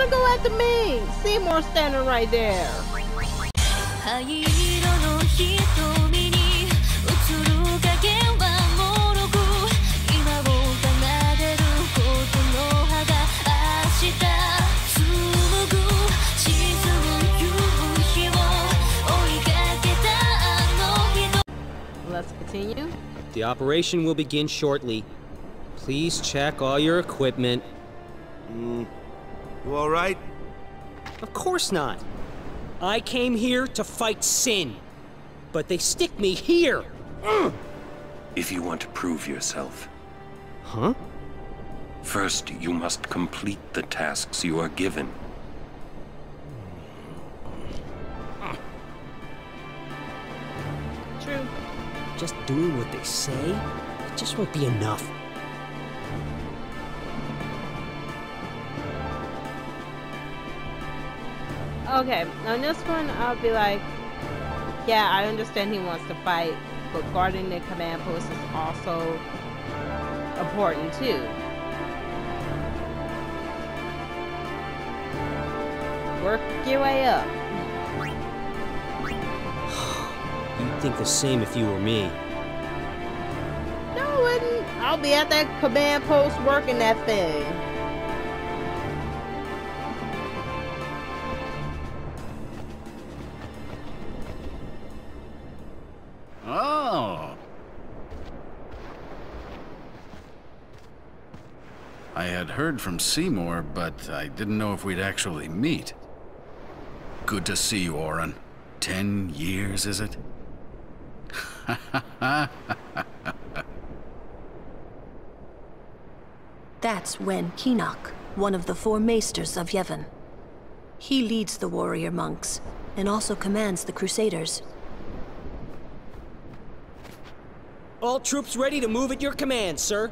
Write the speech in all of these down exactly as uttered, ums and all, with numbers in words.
gonna go after me? Seymour standing right there. Let's continue. The operation will begin shortly. Please check all your equipment. Mm. You all right? Of course not. I came here to fight sin, but they stick me here. Ugh. If you want to prove yourself. Huh? First, you must complete the tasks you are given. True. Just doing what they say, it just won't be enough. Okay, on this one, I'll be like, yeah, I understand he wants to fight, but guarding the command post is also important too. Work your way up. You'd think the same if you were me. No, I wouldn't. I'll be at that command post working that thing. Oh. I had heard from Seymour, but I didn't know if we'd actually meet. Good to see you, Orin. Ten years, is it? That's Wen Keenock, one of the four maesters of Yevon. He leads the warrior monks, and also commands the Crusaders. All troops ready to move at your command, sir.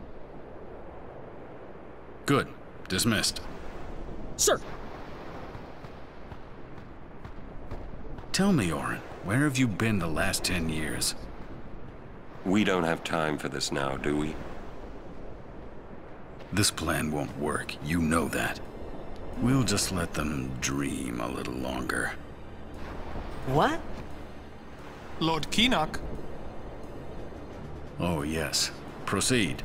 Good. Dismissed. Sir! Tell me, Orin, where have you been the last ten years? We don't have time for this now, do we? This plan won't work, you know that. We'll just let them dream a little longer. What? Lord Keenock. Oh, yes. Proceed.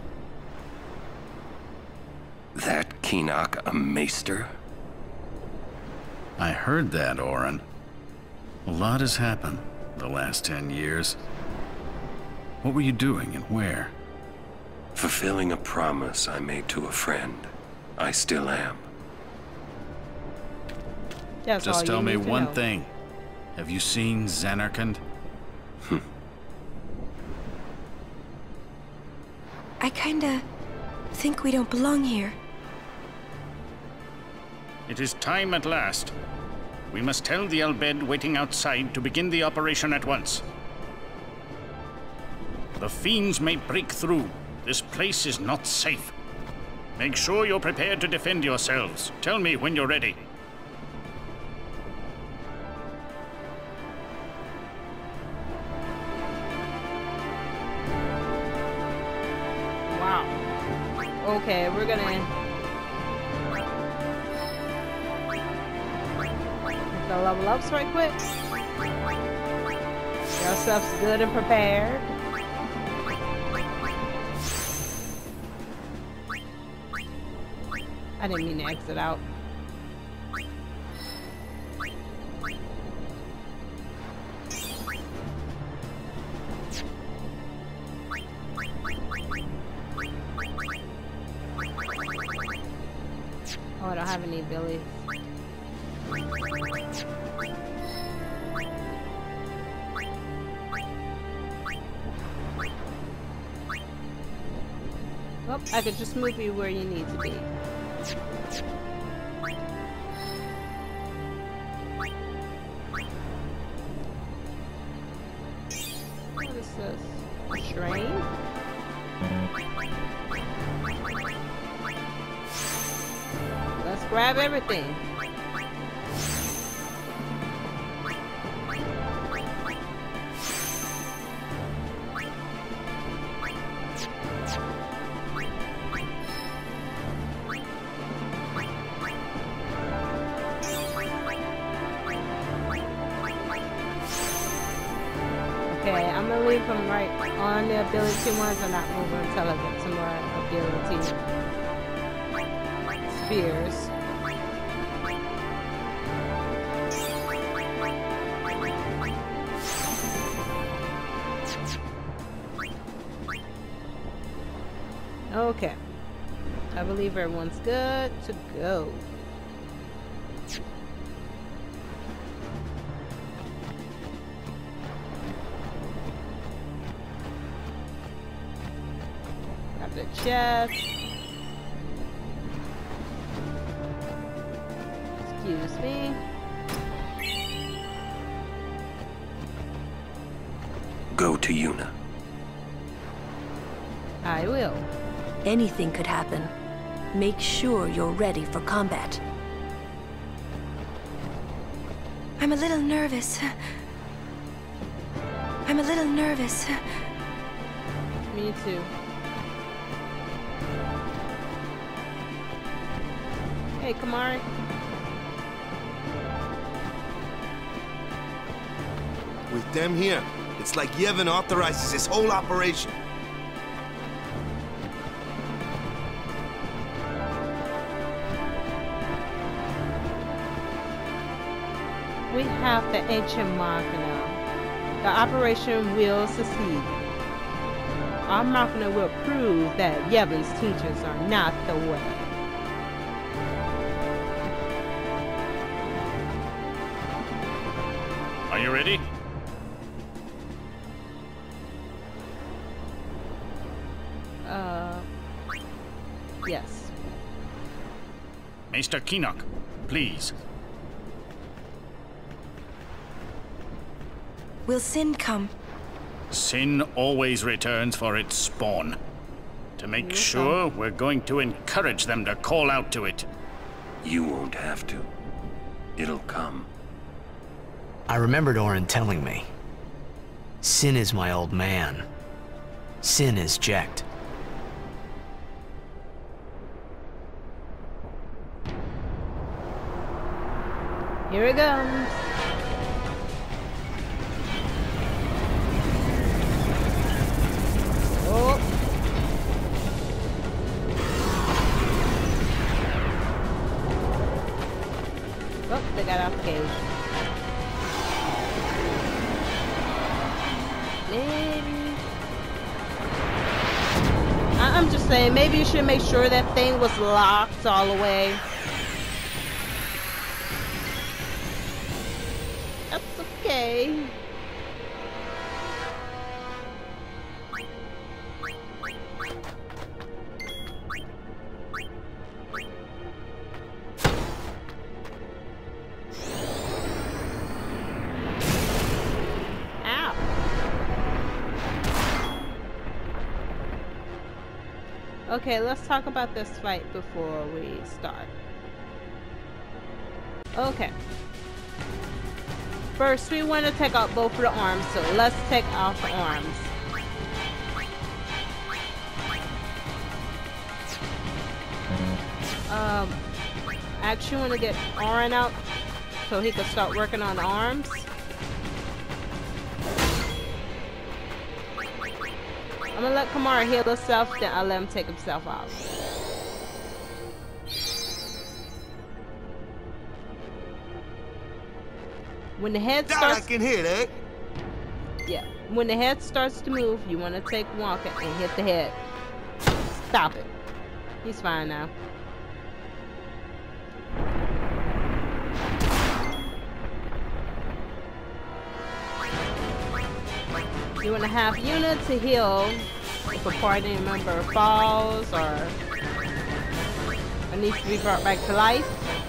That Keenock a maester? I heard that, Orin. A lot has happened the last ten years. What were you doing and where? Fulfilling a promise I made to a friend. I still am. That's all Just you tell me need to one know. thing. Have you seen Zanarkand? I kinda think we don't belong here. It is time at last. We must tell the Al Bhed waiting outside to begin the operation at once. The fiends may break through. This place is not safe. Make sure you're prepared to defend yourselves. Tell me when you're ready. Wow. Okay, we're gonna the level ups right quick. Get ourselves good and prepared. I didn't mean to exit out. Oh, I don't have any abilities. Well, I could just move you where you need to be. What is this? A train? Let's grab everything. gonna leave them right on the ability ones and not move until I get some more ability spheres. Okay. I believe everyone's good to go. Got the chest. Excuse me. Go to Yuna. I will. Anything could happen. Make sure you're ready for combat. I'm a little nervous. I'm a little nervous. Me too. Hey, Kimahri. With them here, it's like Yevon authorizes this whole operation. We have the ancient Machina. The operation will succeed. Our Machina will prove that Yevon's teachers are not the way. Are you ready? Uh, yes. Maester Keenock, please. Will Sin come? Sin always returns for its spawn. To make sure, we're going to encourage them to call out to it. You won't have to. It'll come. I remembered Orin telling me. Sin is my old man. Sin is Jecht. Here it comes. Oh. Oh, they got off the cage. Maybe. I I'm just saying, maybe you should make sure that thing was locked all the way. That's okay. Okay, let's talk about this fight before we start. Okay. First, we want to take out both of the arms, so let's take off the arms. Um, I actually want to get Orin out so he can start working on the arms. I'm gonna let Kimahri heal herself, then I'll let him take himself out. When the head Dad, starts, I can hear that. Yeah, when the head starts to move, you want to take Wonka and hit the head. Stop it. He's fine now. You want to have Yuna to heal if a party member falls or, or needs to be brought back to life.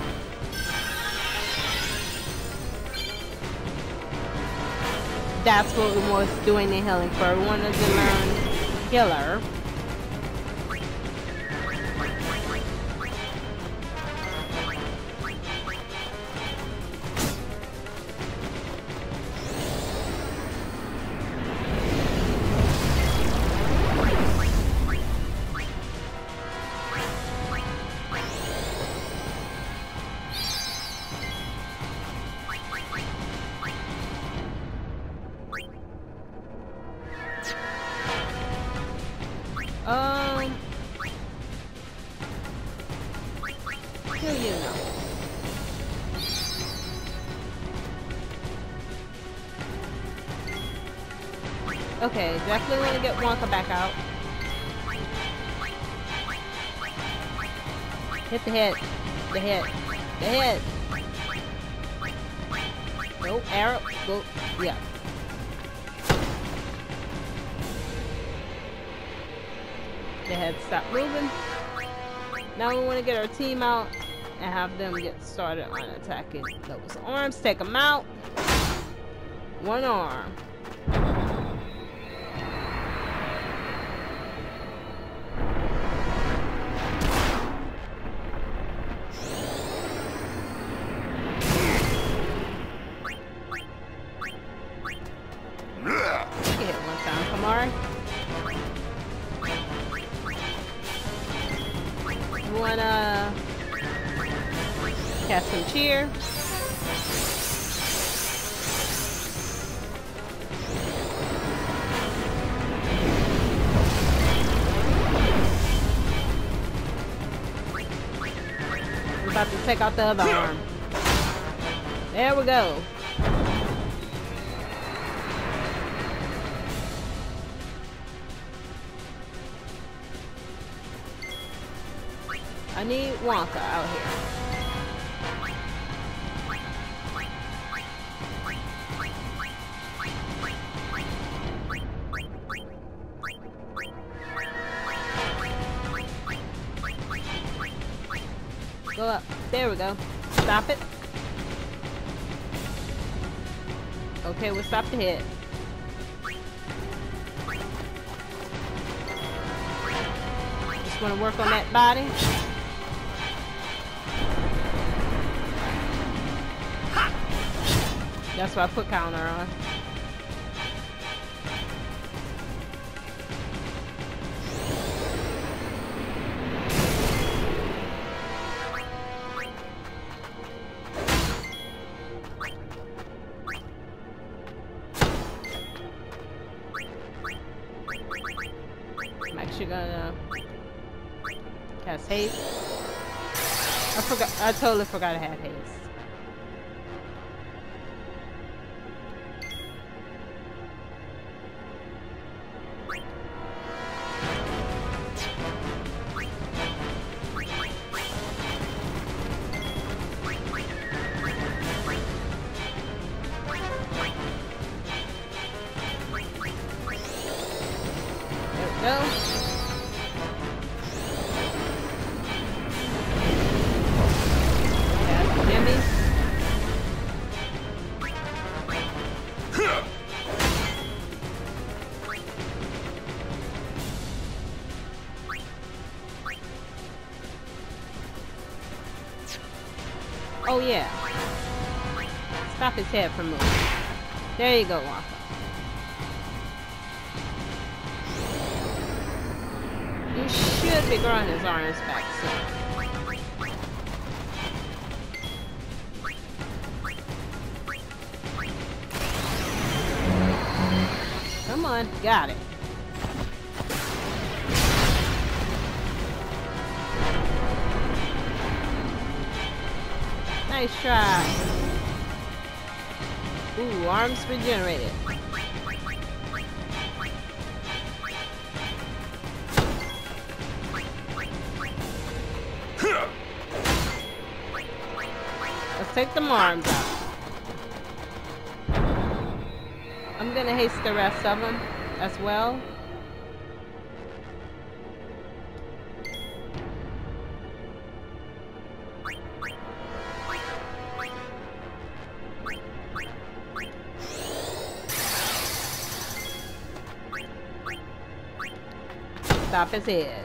That's what we was doing the healing for. We wanted to learn healer. Who you know? Okay, definitely want to get Wonka back out. Hit the head. The head. The head. Go, arrow. Go. Yeah. The head stop moving. Now we want to get our team out and have them get started on attacking those arms. Take them out. One arm. Hit one time, Kamari. You wanna cast some cheer? We're about to take out the other arm. There we go. I need Wonka out here. Go up. There we go. Stop it. Okay, we'll stop the head. Just want to work on that body. That's why I put counter on. I'm actually gonna cast haste. I forgot. I totally forgot I had haste. There we go. Oh yeah. Stop his head from moving. There you go, Wonka. You should be growing his arms back soon. Come on, got it. Nice try. Ooh, arms regenerated. Let's take the arms out. I'm gonna haste the rest of them as well. Stop his head.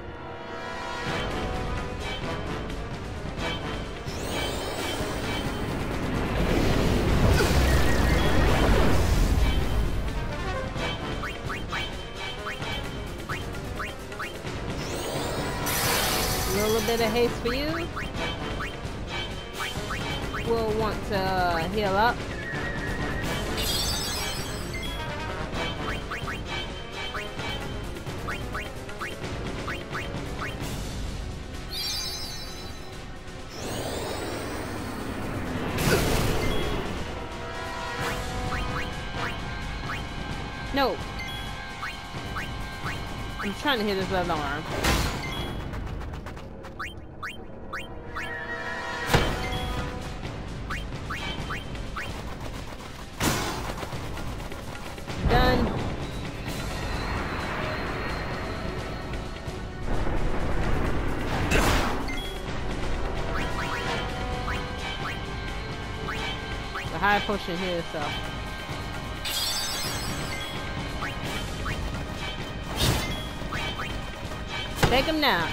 A little bit of haste for you. We'll want to heal up. No. I'm trying to hit his other arm. Done. The high potion here, so. Take him now.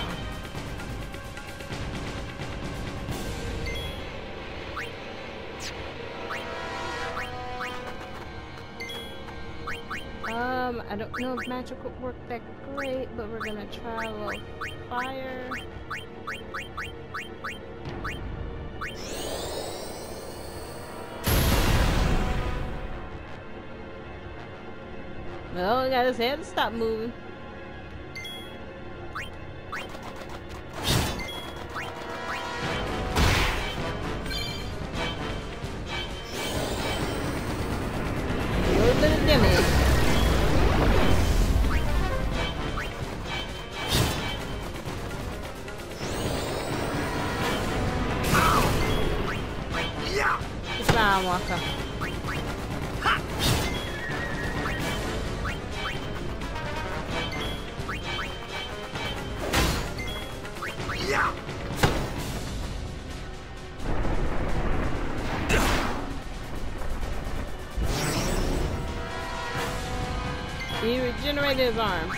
Um, I don't know if magic would work that great, but we're gonna try a little fire. Well, he got his head to stop moving. A little bit of damage. Keep an eye on Walker. He regenerated his arm.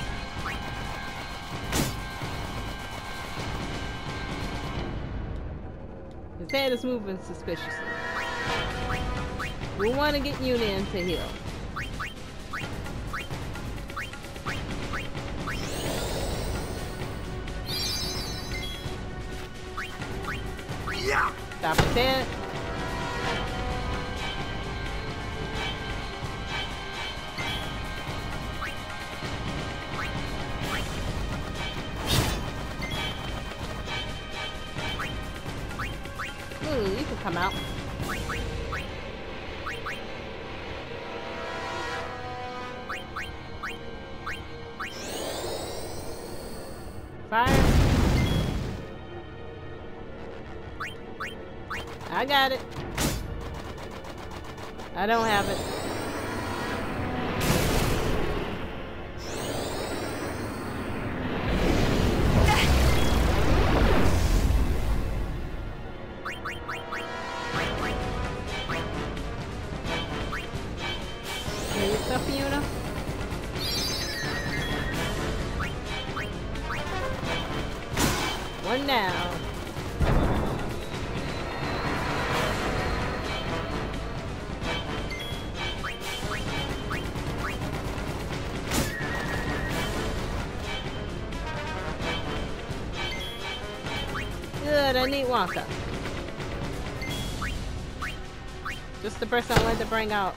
His head is moving suspiciously. We want to get Union to heal. Stop his head. Ooh, you can come out. Fire. I got it. I don't have it. Here you stuff, Yuna. One down. Good, I need Wonka. Just the person I wanted to bring out.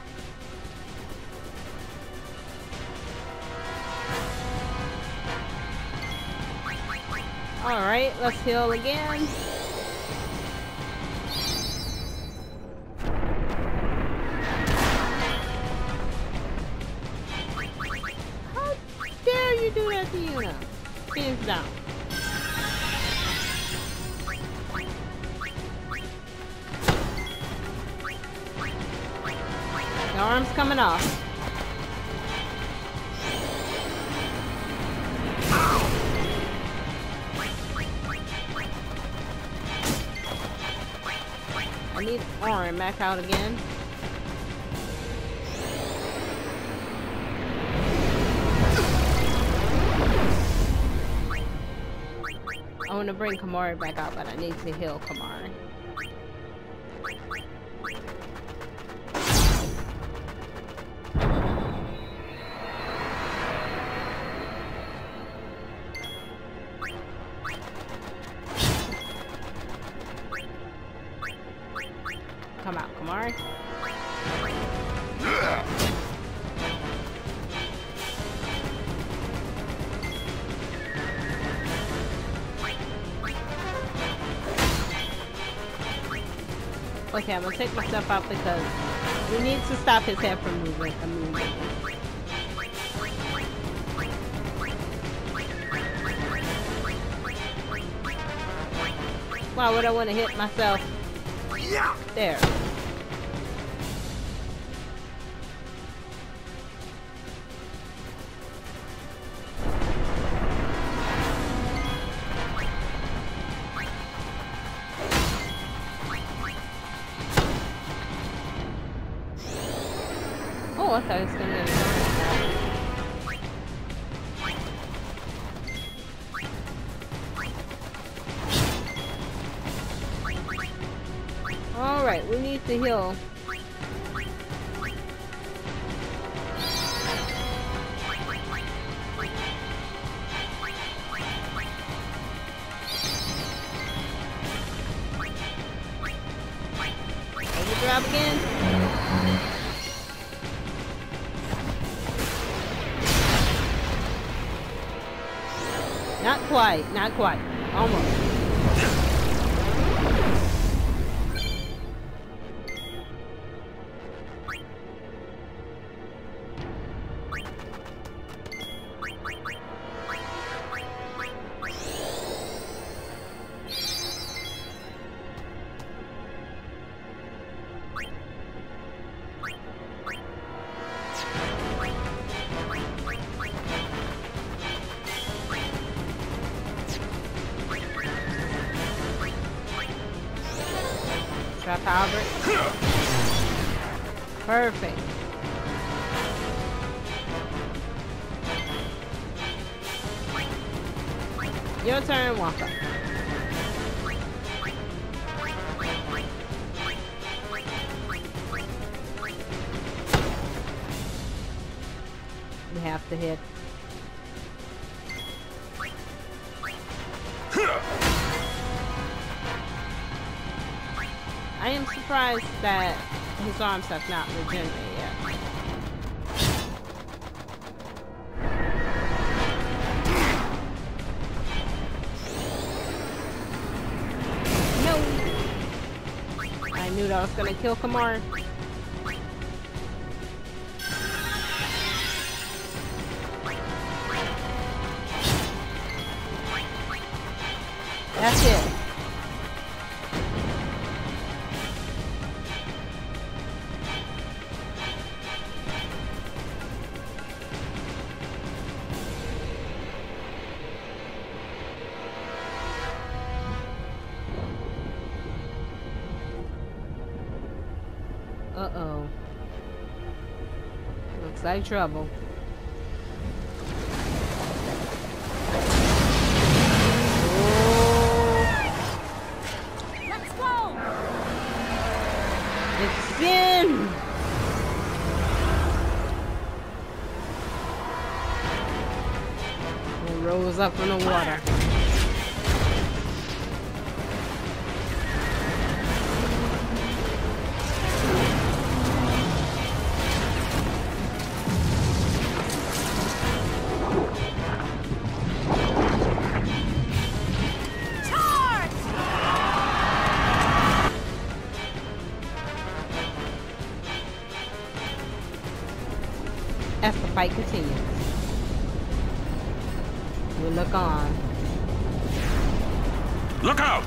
Alright, let's heal again. How dare you do that to Yuna? Hands down. The arm's coming off. I need arm back out again. I want to bring Kamari back out, but I need to heal Kamari. Come out, Kamari. Okay, I'm gonna take myself out because we need to stop his head from moving immediately. Why would I want to hit myself? There. Oh, I thought it was gonna be Alright, we need to heal. Overdrive again. Not quite, not quite. Almost. Trap Albert. Perfect. Your turn, Walker. We have to hit. I am surprised that his arms have not regenerated yet. No! I knew that was gonna kill Kamar. That's it. Uh-oh. Looks like trouble. Let's go! It's Sin! It rose up in the water. As the fight continues, we look on. Look out!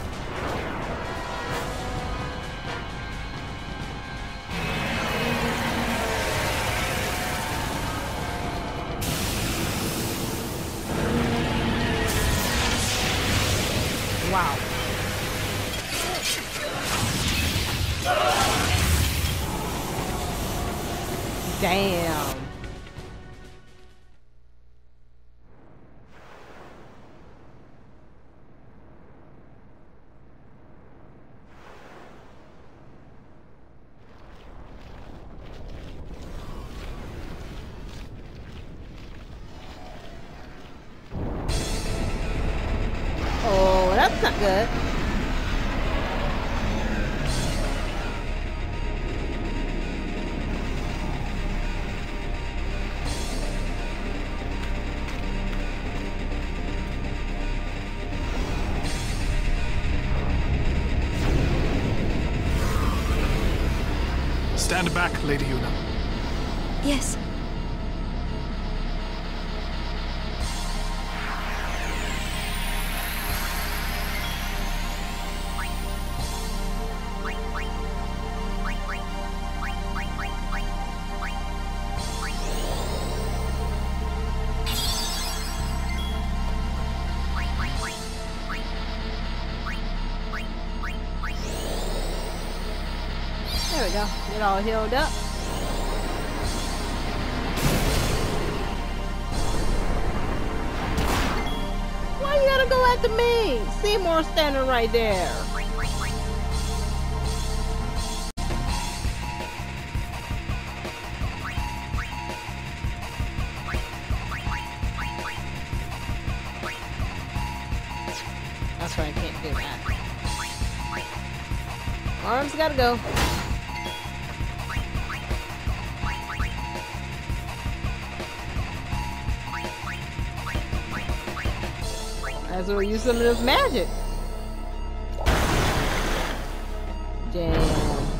Wow. Damn. Oh, that's not good. Stand back, Lady Yuna. Yes. we go. Get all healed up. Why you gotta go after me? Seymour standing right there. That's why I can't do that. Arms gotta go. As well use some of this magic. Damn.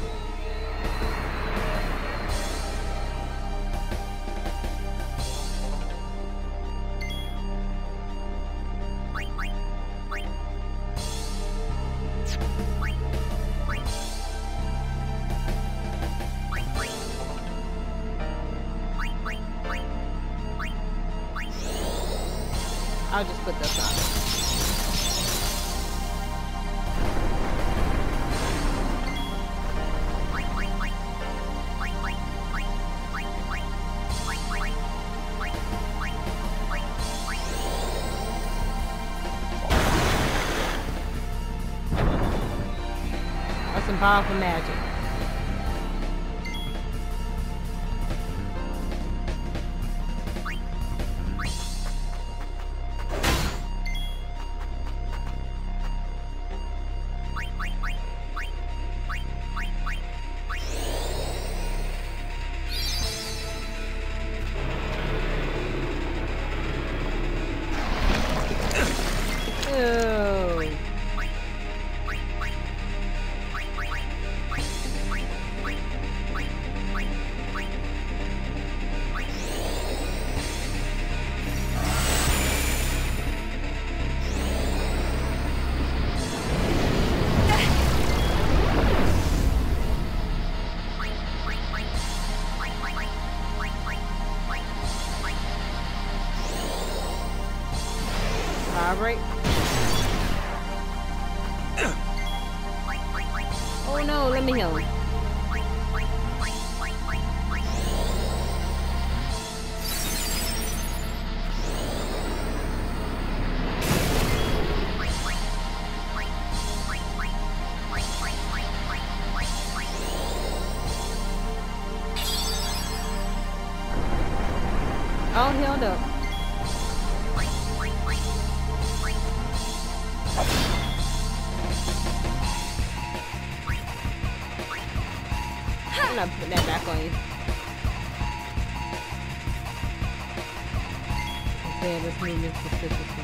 I'll just put this on. That's some powerful magic. Right. Oh no, let me heal him. All healed up. I'm not putting that back on you. Okay, let's move this suspiciously.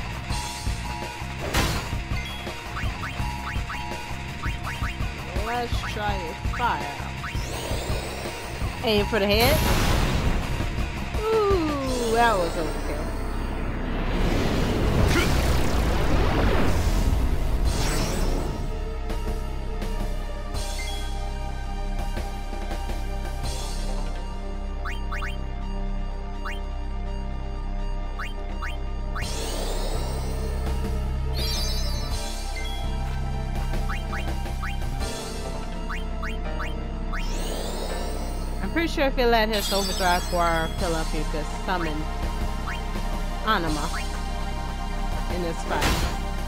Let's try it. Fire. Aim for the head. Ooh, that was overkill. I'm pretty sure if you let his overdrive bar fill up, you could summon Anima in this fight.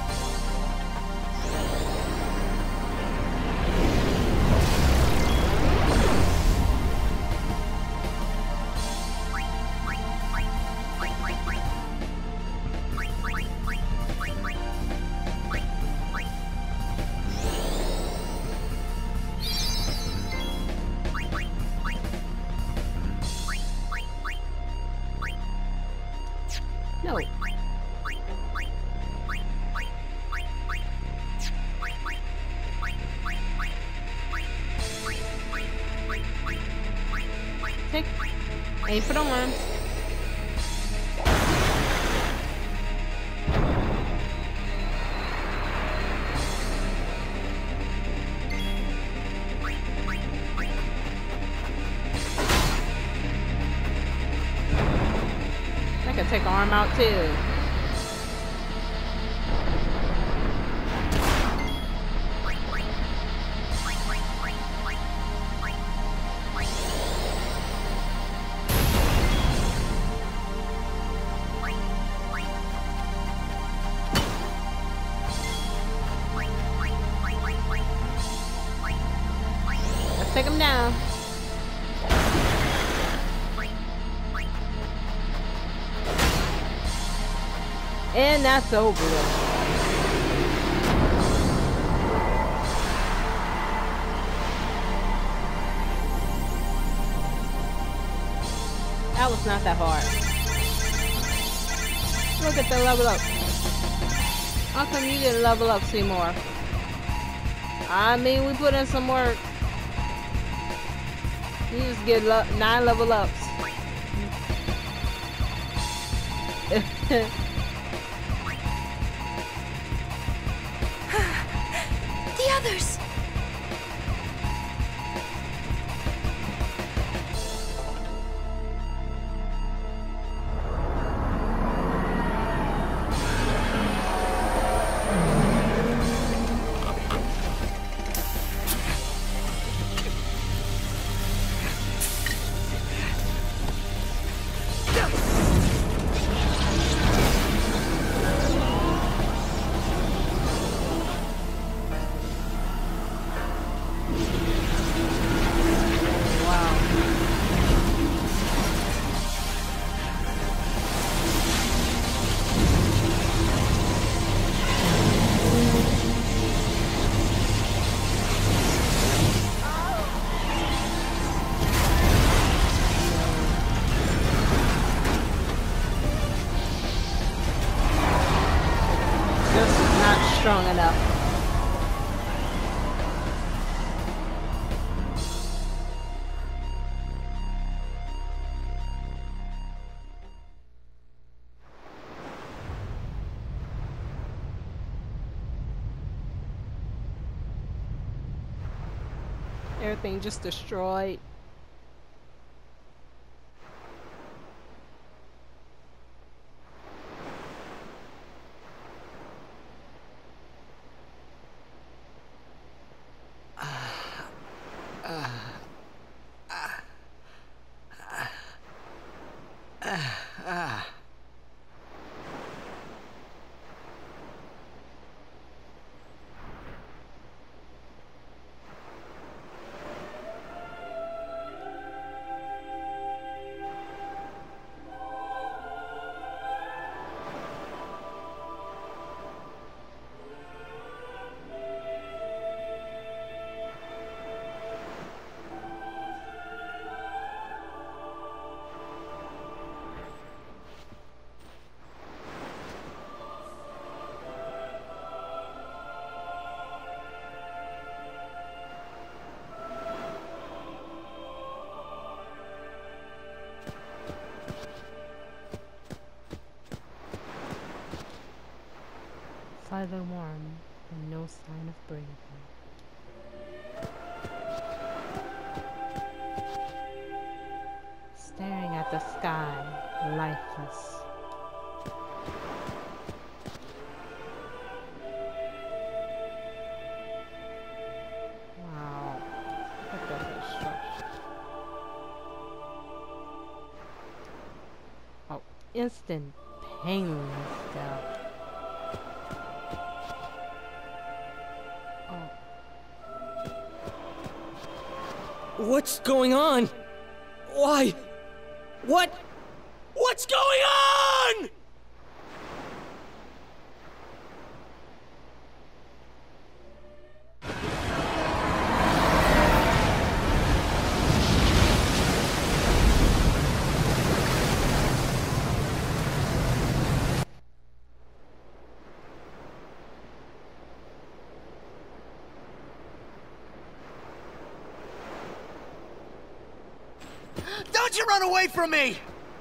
No. Take. Aim for the arms. I can take arm out too. Take him down. And that's over with. That was not that hard. Look at the level up. How come you didn't level up, Seymour? I mean, we put in some work. You just get lo nine level ups. The others! Strong enough. Everything just destroyed. Slightly warm and no sign of breathing. Staring at the sky, lifeless. Wow. Look at that construction. Oh, instant painless death. What's going on? Why? What? What's going on? Don't you run away from me!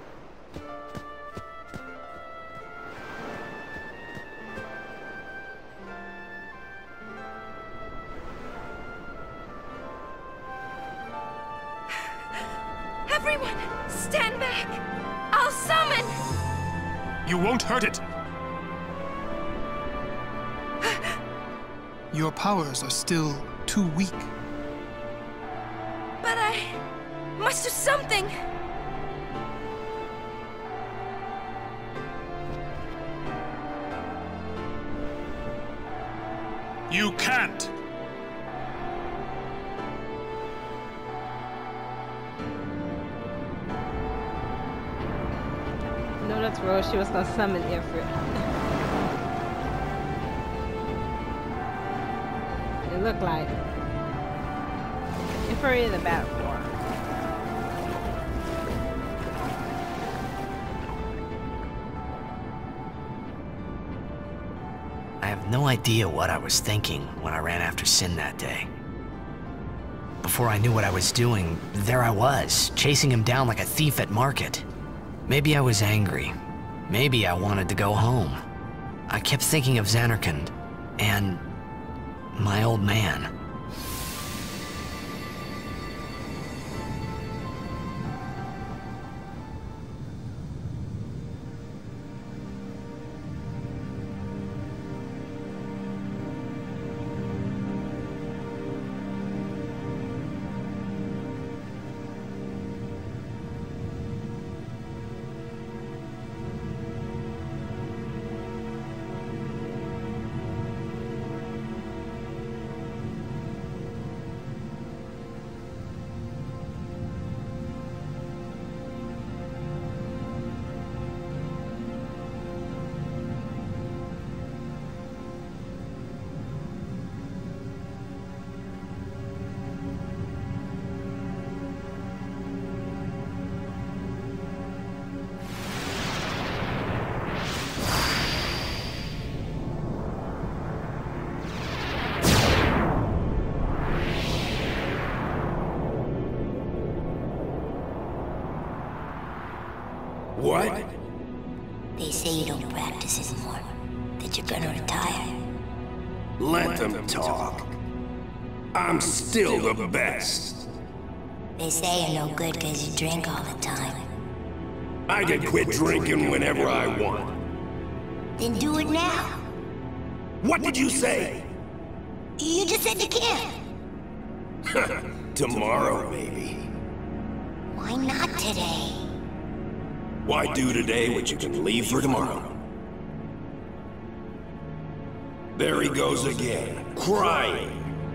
Everyone, stand back! I'll summon! You won't hurt it! Your powers are still too weak. But I must do something! You can't! Samus Rose, she was gonna summon Ifrit. It looked like Ifrit in the battle form. I have no idea what I was thinking when I ran after Sin that day. Before I knew what I was doing, there I was, chasing him down like a thief at market. Maybe I was angry. Maybe I wanted to go home. I kept thinking of Zanarkand and my old man. What? They say you don't practice anymore, that you're gonna retire. Let them talk. I'm still the best. They say you're no good because you drink all the time. I can quit drinking whenever I want. Then do it now. What did you say? You just said you can't. Tomorrow, maybe. Why not today? Why do today what you can leave for tomorrow? There he goes again, crying.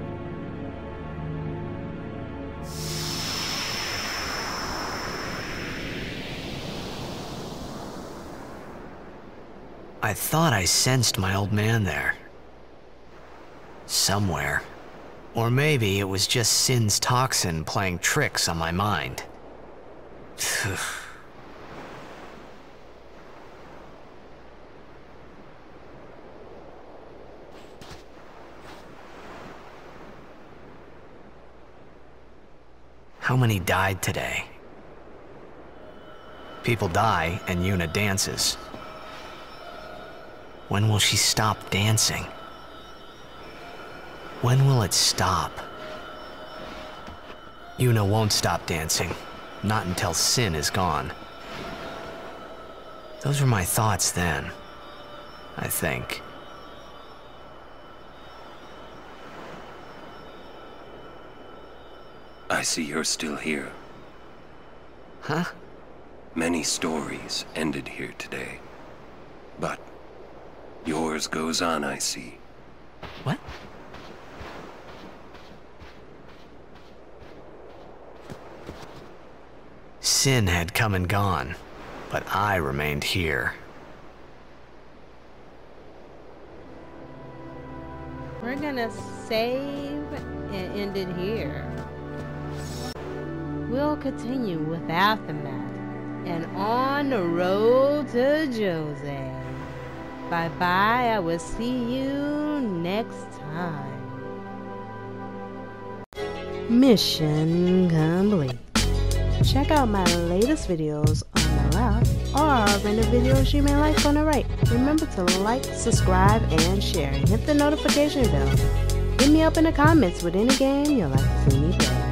I thought I sensed my old man there. Somewhere. Or maybe it was just Sin's toxin playing tricks on my mind. How many died today? People die and Yuna dances. When will she stop dancing? When will it stop? Yuna won't stop dancing, not until Sin is gone. Those were my thoughts then, I think. I see you're still here. Huh? Many stories ended here today. But yours goes on, I see. What? Sin had come and gone, but I remained here. We're gonna save and end it here. We'll continue with Aftermath and On the Road to Jose. Bye bye, I will see you next time. Mission complete. Check out my latest videos on the left or random videos you may like on the right. Remember to like, subscribe, and share. And hit the notification bell. Hit me up in the comments with any game you'd like to see me play.